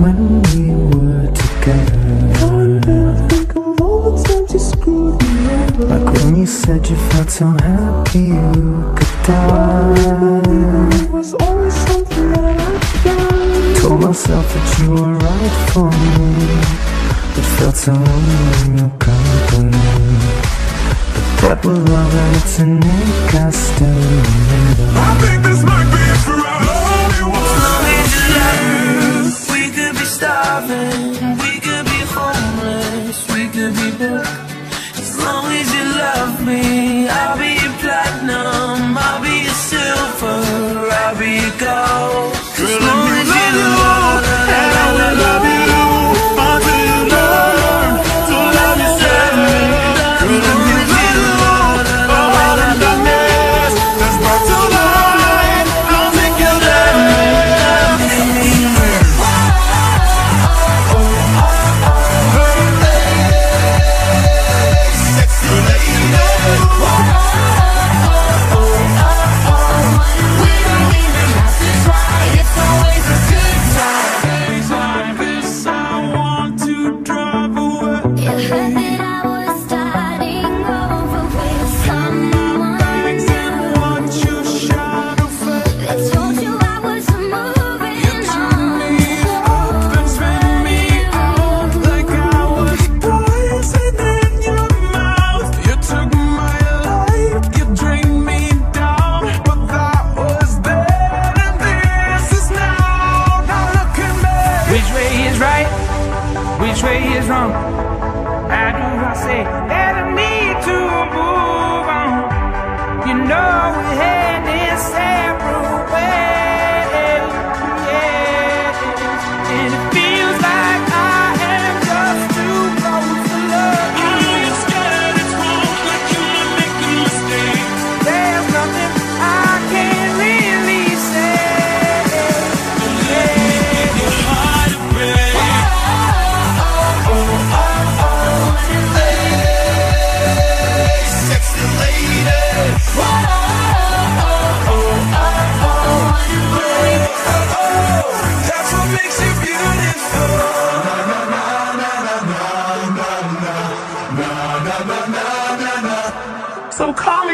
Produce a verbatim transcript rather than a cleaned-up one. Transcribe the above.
when we were together. I think of all the times you screwed me over. Like when you said you felt so happy you could die. It was always something that I'd done. Told myself that you were right for me. It felt so lonely in your company. But that was love and it's an ink I still remember. I think this might be it for us. As long as you love me, we could be starving, we could be homeless, we could be broke. As long as you love me, I'll be your platinum, I'll be your silver, I'll be your gold. As long as you love me, and I will love you until you learn to love yourself. Girl, if you love all the darkness that's brought to light, I'll make you love me. Sexy lady. We don't even have to try, it's always a good time. Days like this, I want to drive away. It hurt that I was starting over with someone new. Want you shot of faith. They told you I was moving You turn me up and spin me out like I was poison in your mouth. You took my life, you drained me down, but that was then and this is now. Now look at me. Which way is right? Which way is wrong? How do I say that I need to move on? You know we're heading separate ways, yeah. And it feels like I am just too close to love I you. know you're scared it's wrong, like you might make a mistake. There's nothing I can really say, yeah. Your heart to break. Sexy lady. That's what makes you beautiful. So come